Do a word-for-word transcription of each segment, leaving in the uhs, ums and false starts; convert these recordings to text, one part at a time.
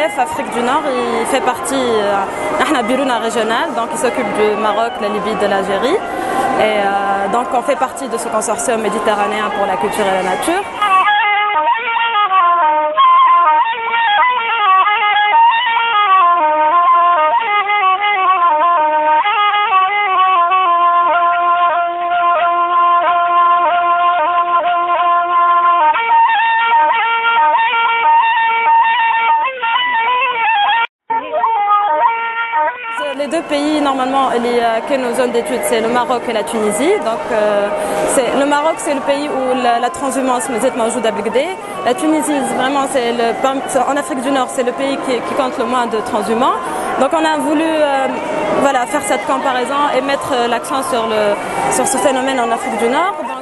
chef Afrique du Nord, il fait partie, euh, Biruna régional, donc il s'occupe du Maroc, la Libye, de l'Algérie. Et euh, donc on fait partie de ce consortium méditerranéen pour la culture et la nature. Les deux pays, normalement, que nos zones d'études, c'est le Maroc et la Tunisie. Donc, euh, le Maroc, c'est le pays où la, la transhumance est موجودة بالكدا. La Tunisie, vraiment, c'est le, en Afrique du Nord, c'est le pays qui, qui compte le moins de transhumants. Donc, on a voulu euh, voilà, faire cette comparaison et mettre l'accent sur, le, sur ce phénomène en Afrique du Nord. Donc,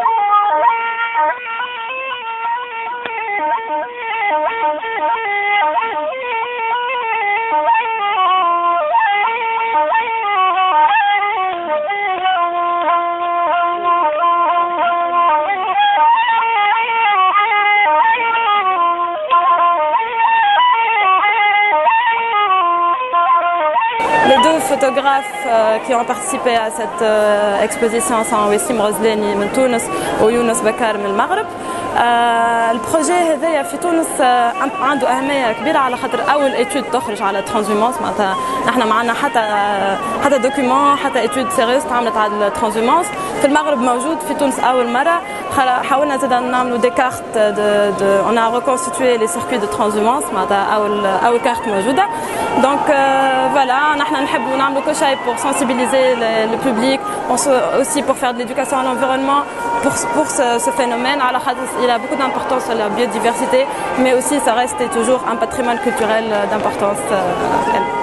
les deux photographes euh, qui ont participé à cette euh, exposition sont Wessim Rozlani de Tunis et Younes Bakar du Maghreb. البروجي هذايا في تونس عنده أهمية كبيرة على خاطر أول إتيود تخرج على الترانزومانس معناتها نحن معنا حتى حتى دوكيومون حتى إتيود سيريوس تعملت على الترانزومانس في المغرب موجود في تونس أول مرة حاولنا زاد نعملوا دي كارت دو دو on a reconstitué les circuits de transhumance معناتها أول أول كارت موجودة donc voilà نحن نحبوا نعملوا كل شيء pour sensibiliser le public aussi pour faire de l'éducation à l'environnement pour pour ce, ce phénomène على خاطر il a beaucoup d'importance sur la biodiversité mais aussi ça reste toujours un patrimoine culturel d'importance.